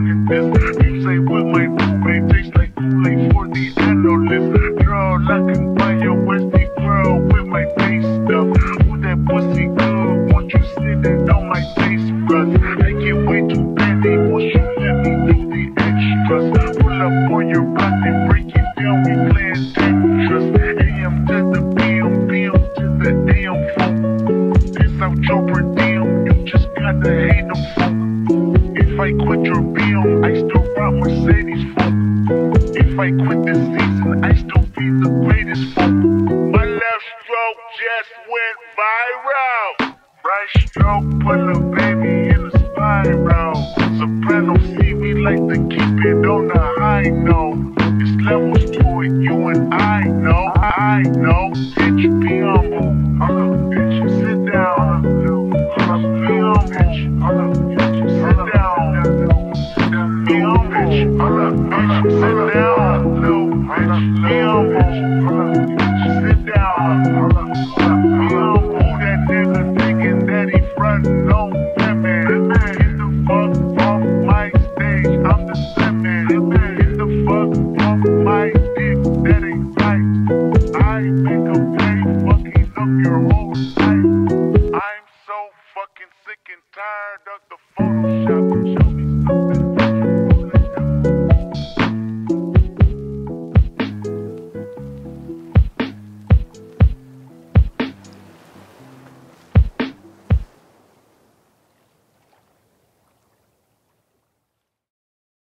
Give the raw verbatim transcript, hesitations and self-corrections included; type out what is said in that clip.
at this. You say what my roommate tastes like Kool-Aid for the analyst. Girl, I can buy your Westie girl with my face stuff. Ooh, that pussy good, want you sitting on my face, bruh. I get way too petty, won't you let me do the extras? Pull up on your block and break it down, we playing Tetris. A M to the P M, P M to the A M phone. Piss out your per diem, you just gotta hate them folk. If I quit your B M, I still rock Mercedes folk. If I quit this season, I still be the greatest folk. My left stroke just went viral. Right stroke put a baby in a spiral. Soprano see me like to keep it on the high note. It's levels to it, you and I know, I know. Bitch, be humble, bitch, sit down. Be humble, bitch, sit down. Be humble, bitch, sit down. Little bitch, be humble, sit down. Be humble, that nigga thinking that he frontin' on women. Get the fuck off my stage, I'm the seven. Get the fuck off my dick, that ain't right. I think I'm paid fucking up your whole